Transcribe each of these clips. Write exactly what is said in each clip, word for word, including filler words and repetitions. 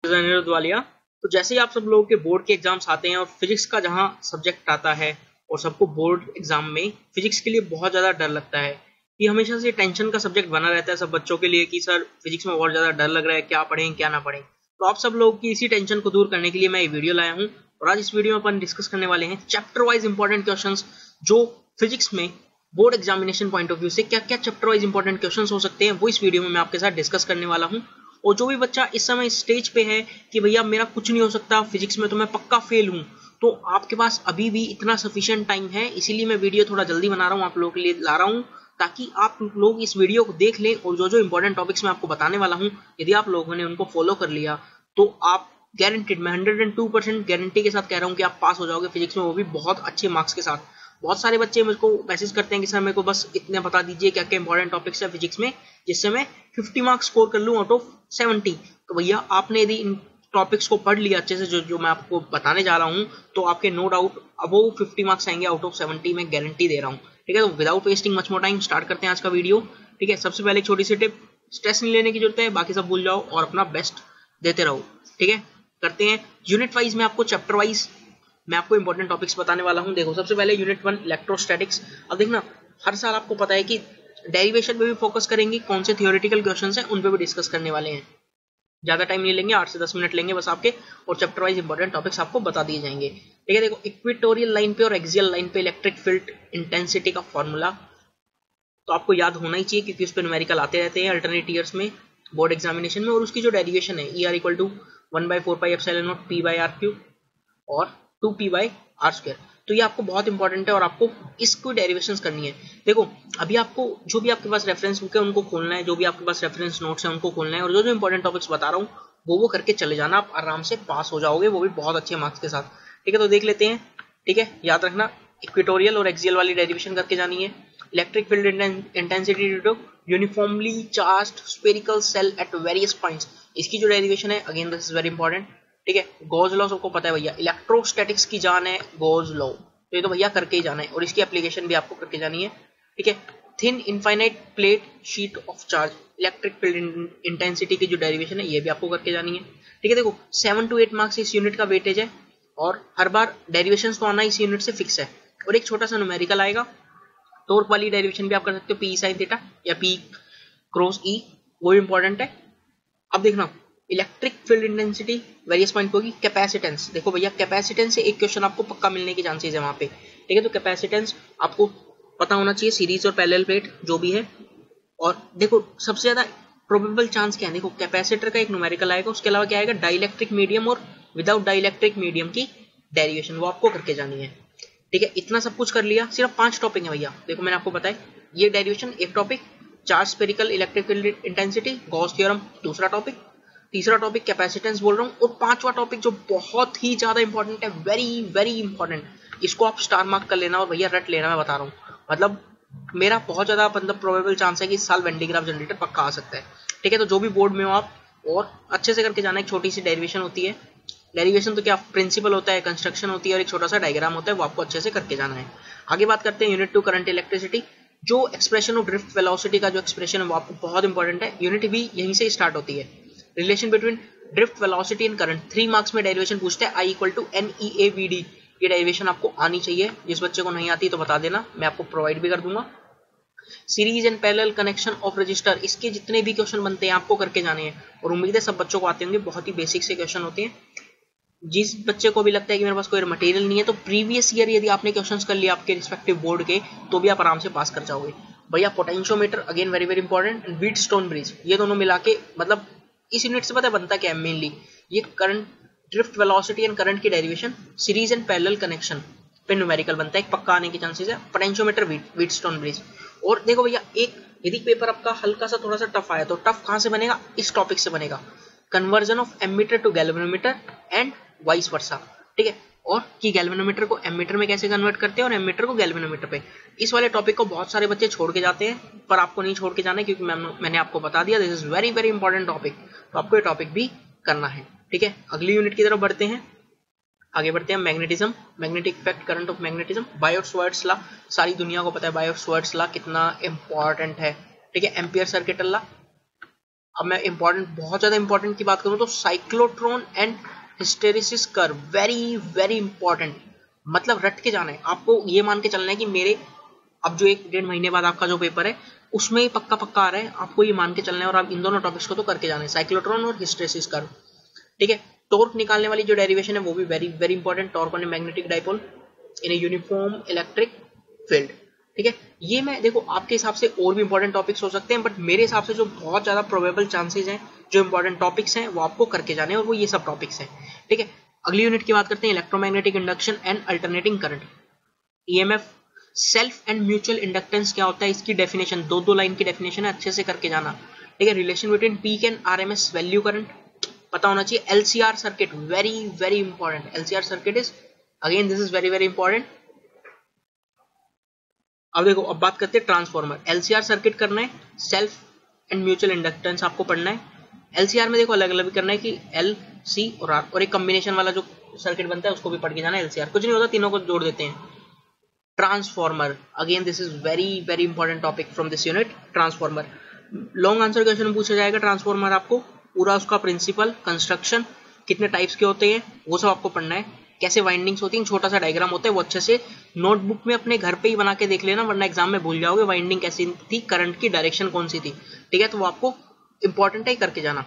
अनिरुद्ध वालिया। तो जैसे ही आप सब लोगों के बोर्ड के एग्जाम्स आते हैं और फिजिक्स का जहां सब्जेक्ट आता है और सबको बोर्ड एग्जाम में फिजिक्स के लिए बहुत ज्यादा डर लगता है, ये हमेशा से टेंशन का सब्जेक्ट बना रहता है सब बच्चों के लिए कि सर फिजिक्स में बहुत ज्यादा डर लग रहा है, क्या पढ़ें क्या ना पढ़ें। तो आप सब लोगों की इसी टेंशन को दूर करने के लिए मैं ये वीडियो लाया हूँ और आज इस वीडियो में अपन डिस्कस करने वाले हैं चैप्टर वाइज इंपॉर्टेंट क्वेश्चंस जो फिजिक्स में board examination point of view से क्या क्या चैप्टर वाइज इंपॉर्टेंट क्वेश्चंस हो सकते हैं, वो इस वीडियो में मैं आपके साथ डिस्कस करने वाला हूं। और जो भी बच्चा इस समय स्टेज पे है कि भैया मेरा कुछ नहीं हो सकता फिजिक्स में, तो मैं पक्का फेल हूं, तो आपके पास अभी भी इतना सफिशिएंट टाइम है। इसीलिए मैं वीडियो थोड़ा जल्दी बना रहा हूं, आप लोगों के लिए ला रहा हूं ताकि आप लोग इस वीडियो को देख लें और जो जो इंपॉर्टेंट टॉपिक्स मैं आपको बताने वाला हूं, यदि आप लोगों ने उनको फॉलो कर लिया तो आप गारंटेड, मैं hundred and two percent guarantee के साथ कह रहा हूं कि आप पास हो जाओगे फिजिक्स में, वो भी बहुत अच्छे मार्क्स के साथ। बहुत सारे बच्चे मुझको मैसेज करते हैं कि सर मेरे को बस इतने बता दीजिए क्या क्या इंपॉर्टेंट टॉपिक्स है फिजिक्स में जिससे मैं फिफ्टी मार्क्स स्कोर कर लूं आउट ऑफ सेवेंटी। तो भैया आपने यदि इन टॉपिक्स को पढ़ लिया अच्छे से, जो जो मैं आपको बताने जा रहा हूं, तो आपके no doubt above fifty marks आएंगे आउट ऑफ सेवेंटी, मैं गारंटी दे रहा हूं। ठीक है, तो without wasting much more time start करते हैं आज का वीडियो। ठीक है, सबसे पहले एक छोटी सी टिप, स्ट्रेस नहीं लेने की जरूरत है, बाकी सब भूल जाओ और अपना बेस्ट देते रहो। ठीक है, करते हैं यूनिट वाइज में आपको चैप्टर वाइज मैं आपको इंपॉर्टेंट टॉपिक्स बताने वाला हूं। देखो सबसे पहले यूनिट वन इलेक्ट्रोस्टैटिक्स। अब देखना हर साल आपको पता है कि डेरिवेशन पे भी फोकस करेंगे, कौन से थियोरेटिकल क्वेश्चंस हैं उन पे भी डिस्कस करने वाले हैं। ज्यादा टाइम नहीं लेंगे, आठ से दस मिनट लेंगे बस आपके, और चैप्टर वाइज इंपॉर्टेंट टॉपिक्स आपको बता दिए जाएंगे। ठीक है, देखो इक्वेटोरियल लाइन पे और एक्सियल लाइन पे इलेक्ट्रिक फील्ड इंटेंसिटी का फॉर्मूला तो आपको याद होना ही चाहिए क्योंकि उस पर न्यूमेरिकल आते रहते हैं अल्टरनेट ईयर्स में बोर्ड एग्जामिनेशन में। और उसकी जो डेरिवेशन है E R equal to one by four pi epsilon not P by R cube और two P by R square, तो ये आपको बहुत इंपॉर्टेंट है और आपको इसको डेरिवेशंस करनी है। देखो अभी आपको जो भी आपके पास रेफरेंस बुक है उनको खोलना है, जो भी आपके पास रेफरेंस नोट्स है उनको खोलना है, और जो जो इंपॉर्टेंट टॉपिक्स बता रहा हूँ वो वो करके चले जाना, आप आराम से पास हो जाओगे, वो भी बहुत अच्छे मार्क्स के साथ। ठीक है, तो देख लेते हैं। ठीक है, याद रखना इक्वेटोरियल और एक्सियल वाली डेरिवेशन करके जानी है। Electric field intensity due to uniformly charged spherical shell at various points, इसकी जो डेरिवेशन है again this is very important. ठीक है, गॉस लॉ सबको पता है भैया, इलेक्ट्रोस्टैटिक्स की जान है गॉस लॉ, तो ये तो भैया करके ही जाना है और इसकी एप्लीकेशन भी आपको करके जानी है। ठीक है, thin infinite plate sheet of charge, electric field intensity की जो डेरिवेशन है ये भी आपको करके जानी है। ठीक है, देखो सेवन टू एट मार्क्स इस यूनिट का वेटेज है और हर बार डेरिवेशन तो आना इस यूनिट से फिक्स है, और एक छोटा सा न्यूमेरिकल आएगा। टॉर्क वाली डेरिवेशन भी आप कर सकते हो, पी साइन थीटा या पी क्रॉस ई, वो इंपॉर्टेंट है। अब देखना electric field intensity various point होगी। कैपेसिटेंस, देखो भैया कैपेसिटेंस से एक क्वेश्चन आपको पक्का मिलने की चांसेस है वहां पे। ठीक है, तो कैपेसिटेंस आपको पता होना चाहिए, सीरीज और पैरेलल प्लेट जो भी है। और देखो सबसे ज्यादा प्रोबेबल चांस क्या है, देखो कैपेसिटर का एक न्यूमेरिकल आएगा, उसके अलावा क्या आएगा डाइलेक्ट्रिक मीडियम और विदाउट डाइलेक्ट्रिक मीडियम की डेरिवेशन, वो आपको करके जानी है। ठीक है, इतना सब कुछ कर लिया, सिर्फ पांच टॉपिक है भैया। देखो मैंने आपको बताया ये डेरिवेशन एक topic, charge spherical electric field intensity Gauss theorem दूसरा टॉपिक, तीसरा टॉपिक कैपेसिटेंस बोल रहा हूँ, और पांचवा टॉपिक जो बहुत ही ज्यादा इंपॉर्टेंट है, वेरी वेरी इंपॉर्टेंट, इसको आप स्टार मार्क कर लेना और भैया रट लेना, मैं बता रहा हूँ। मतलब मेरा बहुत ज्यादा मतलब प्रोबेबल चांस है कि इस साल वेन डिग्राफ जनरेटर पक्का आ सकता है। ठीक है, तो जो भी बोर्ड में हो आप और अच्छे से करके जाना। एक छोटी सी डेरिवेशन होती है, डेरिवेशन तो क्या प्रिंसिपल होता है, कंस्ट्रक्शन होती है, और एक छोटा सा डायग्राम होता है, वो आपको अच्छे से करके जाना है। आगे बात करते हैं यूनिट टू करंट इलेक्ट्रिसिटी। जो एक्सप्रेशन ऑफ ड्रिफ्ट वेलोसिटी का जो एक्सप्रेशन है वो आपको बहुत इंपॉर्टेंट है, यूनिट भी यहीं से स्टार्ट होती है। Relation between drift velocity and current, three marks में डेरिवेशन पूछते हैं, I equal to N E A V D, ये डेरिवेशन आपको आनी चाहिए। जिस बच्चे को नहीं आती तो बता देना, मैं आपको प्रोवाइड भी कर दूंगा। Series and parallel connection of resistor, इसके जितने भी क्वेश्चन बनते हैं आपको करके जाने हैं, और उम्मीद है सब बच्चों को आते होंगे, बहुत ही बेसिक से क्वेश्चन होते हैं। जिस बच्चे को भी लगता है कि मेरे पास कोई मटेरियल नहीं है, तो प्रीवियस ईयर यदि आपने क्वेश्चंस कर लिया आपके रिस्पेक्टिव बोर्ड के, तो भी आप आराम से पास कर जाओगे भैया। Potentiometer again very very important, Wheatstone bridge, ये दोनों मिला के मतलब इस यूनिट से पता है बनता क्या है मेनली, ये current drift velocity and current की derivation, series and parallel connection पे न्यूमेरिकल बनता है, एक पक्का आने की चांसेस है। Potentiometer Wheatstone bridge. और देखो भैया एक यदि पेपर आपका हल्का सा थोड़ा सा टफ आया, तो टफ कहां से बनेगा, इस टॉपिक से बनेगा, conversion of ammeter to galvanometer and vice versa. ठीक है, और कि गैल्वेनोमीटर को एमीटर में कैसे कन्वर्ट करते हैं और एमीटर को गैल्वेनोमीटर पे। इस वाले टॉपिक को बहुत सारे बच्चे छोड़ के जाते हैं, पर आपको नहीं छोड़ के जाना है क्योंकि मैंने आपको बता दिया this is very very important topic, तो आपको ये टॉपिक भी करना है। ठीक है, अगली यूनिट की तरफ बढ़ते हैं। आगे बढ़ते हैं magnetism, magnetic effect current of magnetism, Biot Savart's law, सारी दुनिया को पता है बायो-सावर्ट्स लॉ कितना इंपॉर्टेंट है। ठीक है, एम्पियर सर्किट लॉ, अब मैं इंपॉर्टेंट, बहुत ज्यादा इंपॉर्टेंट की बात करूं तो cyclotron and hysteresis curve, very very important, मतलब रट के जाना है आपको, ये मान के चलना है कि मेरे अब जो एक डेढ़ महीने बाद आपका जो पेपर है उसमें ही पक्का पक्का आ रहा है, आपको ये मान के चलना है और आप इन दोनों टॉपिक्स को तो करके जाना है, साइक्लोट्रॉन और हिस्टेरिसिस कर्व। ठीक है, टॉर्क निकालने वाली जो डेरिवेशन है वो भी very very important, torque on a magnetic dipole in a uniform electric field. ठीक है, ये मैं देखो आपके हिसाब से और भी इंपॉर्टेंट टॉपिक्स हो सकते हैं, बट मेरे हिसाब से जो बहुत ज्यादा प्रोबेबल चांसेस हैं, जो इंपॉर्टेंट टॉपिक्स हैं वो आपको करके जाने हैं और वो ये सब टॉपिक्स हैं। ठीक है, अगली यूनिट की बात करते हैं, electromagnetic induction and alternating current, EMF, self and mutual inductance क्या होता है, इसकी डेफिनेशन, दो दो लाइन की डेफिनेशन है, अच्छे से करके जाना। ठीक है, relation between peak and RMS value current पता होना चाहिए। LCR circuit, very very important, LCR circuit is again this is very very important. अब देखो, अब बात करते हैं ट्रांसफॉर्मर, एलसीआर सर्किट करना है, सेल्फ एंड म्यूचुअल इंडक्टेंस आपको पढ़ना है। एलसीआर में देखो अलग अलग भी करना है कि एल सी और आर, और एक कॉम्बिनेशन वाला जो सर्किट बनता है उसको भी पढ़ के जाना है। एलसीआर कुछ नहीं होता, तीनों को जोड़ देते हैं। Transformer, again this is very very important topic from this unit, transformer. Long answer question पूछा जाएगा ट्रांसफॉर्मर, आपको पूरा उसका प्रिंसिपल, कंस्ट्रक्शन, कितने टाइप्स के होते हैं वो सब आपको पढ़ना है, कैसे वाइंडिंग्स होती हैं, छोटा सा डायग्राम होता है, वो अच्छे से नोटबुक में अपने घर पे ही बना के देख लेना, वरना एग्जाम में भूल जाओगे वाइंडिंग कैसी थी, करंट की डायरेक्शन कौन सी थी। ठीक है, तो वो आपको इंपॉर्टेंट है करके जाना।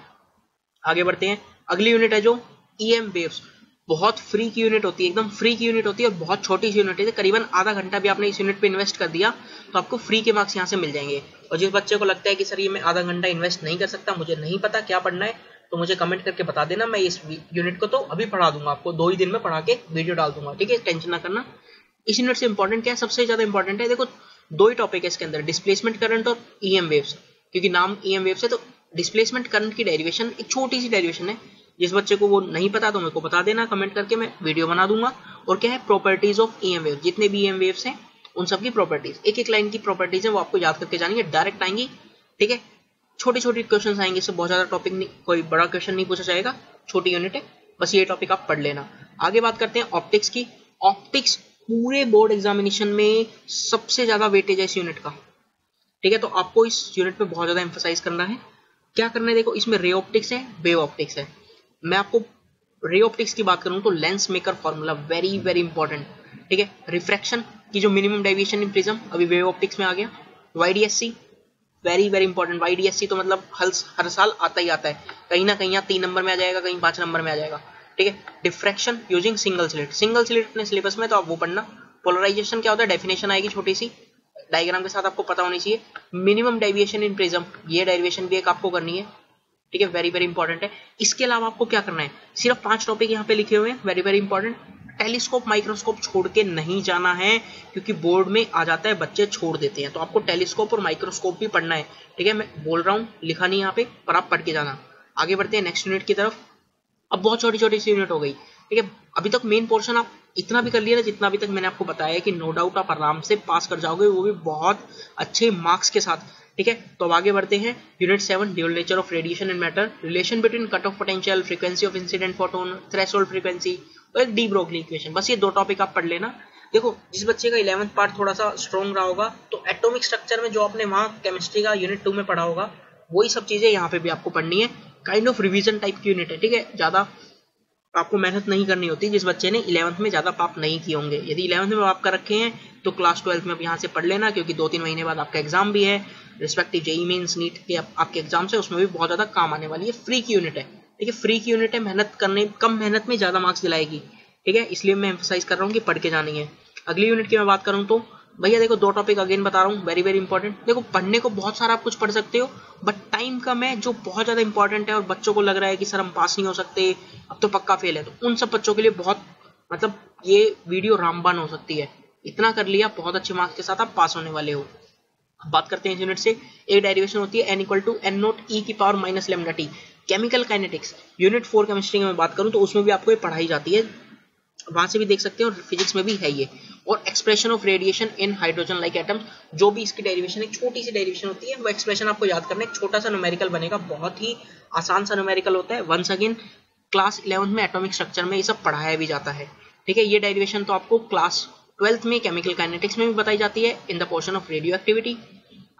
आगे बढ़ते हैं, अगली यूनिट है जो ईएम वेव्स, बहुत फ्री की यूनिट होती है, एकदम फ्री की यूनिट होती है और बहुत छोटी सी यूनिट है, करीबन आधा घंटा भी आपने इस यूनिट पे इन्वेस्ट कर दिया तो आपको फ्री के मार्क्स यहाँ से मिल जाएंगे। और जिस बच्चे को लगता है कि सर ये मैं आधा घंटा इन्वेस्ट नहीं कर सकता, मुझे नहीं पता क्या पढ़ना है, तो मुझे कमेंट करके बता देना, मैं इस यूनिट को तो अभी पढ़ा दूंगा, आपको दो ही दिन में पढ़ा के वीडियो डाल दूंगा। ठीक है, टेंशन ना करना। इस यूनिट से इंपॉर्टेंट क्या है, सबसे ज्यादा इंपॉर्टेंट है, देखो दो ही टॉपिक है इसके अंदर, डिस्प्लेसमेंट करंट और ईएम वेव्स, क्योंकि नाम ईएम वेव्स है तो डिस्प्लेसमेंट करंट की डेरिवेशन एक छोटी सी डेरिवेशन है, जिस बच्चे को वो नहीं पता तो मेरे को बता देना कमेंट करके, मैं वीडियो बना दूंगा। और क्या है, प्रॉपर्टीज ऑफ ईएम वेव, जितने भी ईएम वेव्स हैं उन सब की प्रॉपर्टीज, एक एक लाइन की प्रॉपर्टीज है वो आपको याद करके जानी है, डायरेक्ट आएंगी। ठीक है, छोटे छोटे क्वेश्चन आएंगे, इससे बहुत ज्यादा टॉपिक नहीं, कोई बड़ा क्वेश्चन नहीं पूछा जाएगा, छोटी यूनिट है, बस ये टॉपिक आप पढ़ लेना। आगे बात करते हैं ऑप्टिक्स की। ऑप्टिक्स पूरे बोर्ड एग्जामिनेशन में सबसे ज्यादा वेटेज है इस यूनिट का। ठीक है, तो आपको इस यूनिट पे बहुत ज्यादा एम्फसाइज करना है। क्या करना है, देखो इसमें रे ऑप्टिक्स है, वेव ऑप्टिक्स है। मैं आपको रे ऑप्टिक्स की बात करूं तो lens maker formula very very important. ठीक है, रिफ्रैक्शन की जो मिनिमम डेविएशन इन प्रिज्म अभी वेव ऑप्टिक्स में आ गया। YDSE very very important, YDSE तो मतलब हर हर साल आता ही आता है, कहीं ना कहीं यहाँ तीन नंबर में आ जाएगा, कहीं पांच नंबर में आ जाएगा। ठीक है, diffraction using single slit, single slit अपने सिलेबस में तो आप वो पढ़ना। पोलराइजेशन क्या होता है, डेफिनेशन आएगी छोटी सी डायग्राम के साथ, आपको पता होनी चाहिए। मिनिमम डेविएशन इन प्रिज्म, ये डेरिवेशन भी एक आपको करनी है। ठीक है, वेरी वेरी इंपॉर्टेंट है। इसके अलावा आपको क्या करना है, सिर्फ पांच टॉपिक यहाँ पे लिखे हुए हैं, very very important. Telescope microscope छोड़ के नहीं जाना है, क्योंकि बोर्ड में आ जाता है बच्चे छोड़ देते हैं, तो आपको टेलीस्कोप और माइक्रोस्कोप भी पढ़ना है। ठीक है, मैं बोल रहा हूँ, लिखा नहीं यहाँ पे, पर आप पढ़ के जाना। आगे बढ़ते हैं नेक्स्ट यूनिट की तरफ। अब बहुत छोटी छोटी सी यूनिट हो गई। ठीक है, अभी तक मेन पोर्शन आप इतना भी कर लिया ना, जितना अभी तक मैंने आपको बताया है कि नो डाउट आप आराम से पास कर जाओगे, वो भी बहुत अच्छे मार्क्स के साथ। ठीक है, तो अब आगे बढ़ते हैं unit seven, dual nature of radiation and matter, relation between cut off potential, frequency of incident photon, threshold frequency और एक डी ब्रोगली इक्वेशन। बस ये दो टॉपिक आप पढ़ लेना। देखो जिस बच्चे का इलेवंथ पार्ट थोड़ा सा स्ट्रॉन्ग रहा होगा, तो एटॉमिक स्ट्रक्चर में जो आपने वहां केमिस्ट्री का यूनिट टू में पढ़ा होगा, वही सब चीजें यहाँ पे भी आपको पढ़नी है। काइंड ऑफ रिविजन टाइप की यूनिट है। ठीक है, ज्यादा आपको मेहनत नहीं करनी होती जिस बच्चे ने इलेवंथ में ज्यादा पाप नहीं किए होंगे। यदि इलेवंथ में पाप कर रखे हैं तो क्लास ट्वेल्थ में अब यहाँ से पढ़ लेना, क्योंकि दो तीन महीने बाद आपका एग्जाम भी है, रिस्पेक्टिव जेई मेंस नीट के आपके एग्जाम्स है, उसमें भी बहुत ज्यादा काम आने वाली है। फ्री की यूनिट है। ठीक है, फ्री की यूनिट है, मेहनत करने, कम मेहनत में ज्यादा मार्क्स दिलाएगी। ठीक है, इसलिए मैं एम्फसाइज कर रहा हूँ कि पढ़ के जानी है। अगली यूनिट की मैं बात करूँ तो भैया देखो दो टॉपिक अगेन बता रहा हूँ, वेरी वेरी इंपॉर्टेंट। देखो पढ़ने को बहुत सारा आप कुछ पढ़ सकते हो, बट टाइम कम है, जो बहुत ज्यादा इंपॉर्टेंट है और बच्चों को लग रहा है कि सर हम पास नहीं हो सकते, अब तो पक्का फेल है, तो उन सब बच्चों के लिए बहुत मतलब ये वीडियो रामबान हो सकती है। इतना कर लिया, बहुत अच्छे मार्क्स के साथ आप पास होने वाले हो। अब बात करते हैं इस यूनिट से। एक डेरिवेशन होती है N equal to N not E की power minus lambda T, chemical kinetics. Unit four chemistry में बात करूं तो उसमें भी आपको ये पढ़ाई जाती है, वहां से भी देख सकते हैं, और फिजिक्स में भी है ये। और expression of radiation in hydrogen like atoms, जो भी इसकी डेरिवेशन एक छोटी सी डेरिवेशन होती है, वो एक्सप्रेशन आपको याद करना है। एक छोटा सा न्यूमेरिकल बनेगा, बहुत ही आसान सा न्यूमेरिकल होता है। वंस अगेन क्लास इलेवंथ में एटॉमिक स्ट्रक्चर में ये सब पढ़ाया भी जाता है। ठीक है, ये डेरिवेशन तो आपको क्लास ट्वेल्थ में केमिकल काइनेटिक्स में भी बताई जाती है in the portion of radioactivity.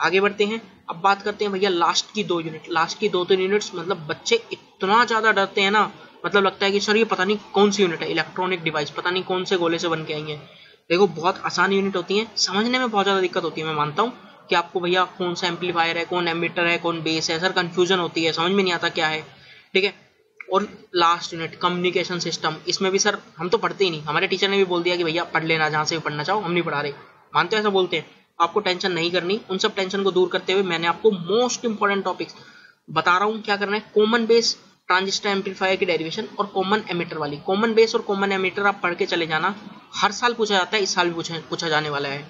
आगे बढ़ते हैं। अब बात करते हैं भैया लास्ट की दो यूनिट। लास्ट की दो तीन यूनिट्स मतलब बच्चे इतना ज़्यादा डरते हैं ना, मतलब लगता है कि सर ये पता नहीं कौन सी यूनिट है, इलेक्ट्रॉनिक डिवाइस, पता नहीं कौन से गोले से बन के आई है। देखो बहुत आसान यूनिट होती है, समझने में बहुत ज़्यादा दिक्कत होती है। मैं मानता हूँ कि आपको भैया कौन सा एम्पलीफायर है, कौन एमिटर है, कौन बेस है, सर कन्फ्यूजन होती है, समझ में नहीं आता क्या है, ठीक है। और लास्ट यूनिट कम्युनिकेशन सिस्टम, इसमें भी सर हम तो पढ़ते ही नहीं, हमारे टीचर ने भी बोल दिया कि भैया पढ़ लेना जहाँ से भी पढ़ना चाहो, हम नहीं पढ़ा रहे, मानते हो ऐसा बोलते हैं। आपको टेंशन नहीं करनी, उन सब टेंशन को दूर करते हुए मैंने आपको मोस्ट इंपॉर्टेंट टॉपिक्स बता रहा हूँ। क्या करना है, कॉमन बेस ट्रांजिस्टर एम्पलीफायर की डेरिवेशन और कॉमन एमिटर वाली। कॉमन बेस और कॉमन एमिटर आप पढ़ के चले जाना, हर साल पूछा जाता है, इस साल भी पूछा पूछा जाने वाला है।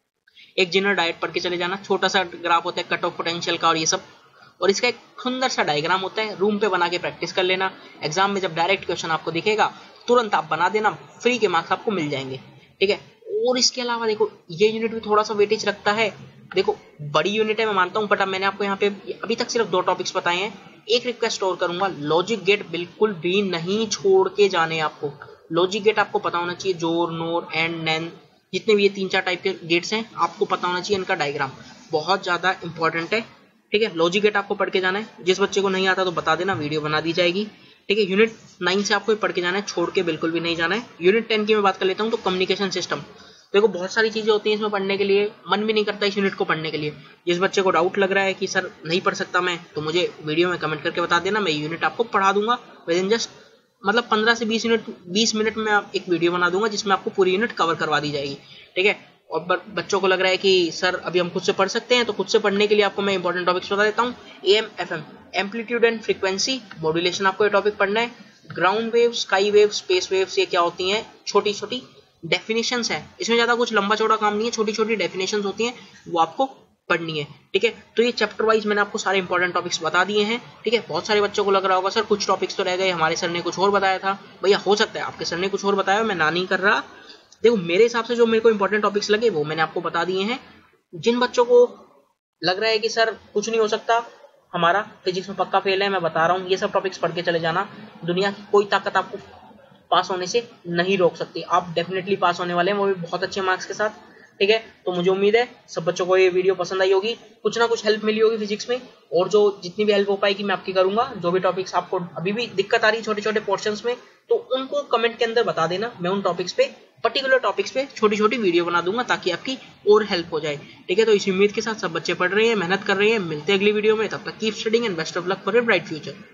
एक जनरल डायट पढ़ के चले जाना, छोटा सा ग्राफ होता है कट ऑफ पोटेंशियल का और ये सब, और इसका एक सुंदर सा डायग्राम होता है, रूम पे बना के प्रैक्टिस कर लेना। एग्जाम में जब डायरेक्ट क्वेश्चन आपको दिखेगा तुरंत आप बना देना, फ्री के मार्क्स आपको मिल जाएंगे, ठीक है। और इसके अलावा देखो ये यूनिट भी थोड़ा सा वेटेज रखता है। देखो बड़ी यूनिट है मैं मानता हूँ, बट अब मैंने आपको यहाँ पे अभी तक सिर्फ दो टॉपिक्स बताए हैं। एक रिक्वेस्ट और करूंगा, लॉजिक गेट बिल्कुल भी नहीं छोड़ के जाने आपको। लॉजिक गेट आपको पता होना चाहिए, जोर, नोर, एंड, नैन, जितने भी ये तीन चार टाइप के गेट्स हैं आपको पता होना चाहिए, इनका डायग्राम बहुत ज्यादा इंपॉर्टेंट है, ठीक है। लॉजिक गेट आपको पढ़ के जाना है, जिस बच्चे को नहीं आता तो बता देना, वीडियो बना दी जाएगी, ठीक है। यूनिट नाइन से आपको पढ़ के जाना है, छोड़ के बिल्कुल भी नहीं जाना है। यूनिट टेन की मैं बात कर लेता हूँ, तो कम्युनिकेशन सिस्टम। देखो बहुत सारी चीजें होती हैं इसमें पढ़ने के लिए, मन भी नहीं करता इस यूनिट को पढ़ने के लिए। जिस बच्चे को डाउट लग रहा है कि सर नहीं पढ़ सकता मैं, तो मुझे वीडियो में कमेंट करके बता देना, मैं यूनिट आपको पढ़ा दूंगा विद इन जस्ट मतलब पंद्रह से बीस मिनट बीस मिनट में आप एक वीडियो बना दूंगा जिसमें आपको पूरी यूनिट कवर करवा दी जाएगी, ठीक है। और बच्चों को लग रहा है कि सर अभी हम खुद से पढ़ सकते हैं, तो खुद से पढ़ने के लिए आपको मैं इंपॉर्टेंट टॉपिक्स बता देता हूँ। AM FM, amplitude and frequency modulation, आपको ये टॉपिक पढ़ना है। Ground wave, sky wave, space waves, ये क्या होती हैं, छोटी छोटी डेफिनेशंस है, इसमें ज्यादा कुछ लंबा चौड़ा काम नहीं है, छोटी छोटी डेफिनेशंस होती हैं, वो आपको पढ़नी है, ठीक है। तो ये चैप्टर वाइज मैंने आपको सारे इंपॉर्टेंट टॉपिक्स बता दिए हैं, ठीक है। बहुत सारे बच्चों को लग रहा होगा सर कुछ टॉपिक्स तो रह गए, हमारे सर ने कुछ और बताया था। भैया हो सकता है आपके सर ने कुछ और बताया, मैं ना नहीं कर रहा। देखो मेरे हिसाब से जो मेरे को इंपॉर्टेंट टॉपिक्स लगे वो मैंने आपको बता दिए हैं। जिन बच्चों को लग रहा है कि सर कुछ नहीं हो सकता, हमारा फिजिक्स में पक्का फेल है, मैं बता रहा हूँ ये सब टॉपिक्स पढ़ के चले जाना, दुनिया की कोई ताकत आपको पास होने से नहीं रोक सकती। आप डेफिनेटली पास होने वाले हैं, वो भी बहुत अच्छे मार्क्स के साथ, ठीक है। तो मुझे उम्मीद है सब बच्चों को ये वीडियो पसंद आई होगी, कुछ ना कुछ हेल्प मिली होगी फिजिक्स में, और जो जितनी भी हेल्प हो पाएगी मैं आपकी करूंगा। जो भी टॉपिक्स आपको अभी भी दिक्कत आ रही है छोटे छोटे पोर्शंस में, तो उनको कमेंट के अंदर बता देना, मैं उन टॉपिक्स पे पर्टिकुलर टॉपिक्स पे छोटी छोटी वीडियो बना दूंगा ताकि आपकी और हेल्प हो जाए, ठीक है। तो इस उम्मीद के साथ सब बच्चे पढ़ रहे हैं, मेहनत कर रहे हैं, मिलते हैं अगली वीडियो में, तब तक keep studying and best of luck for your bright future.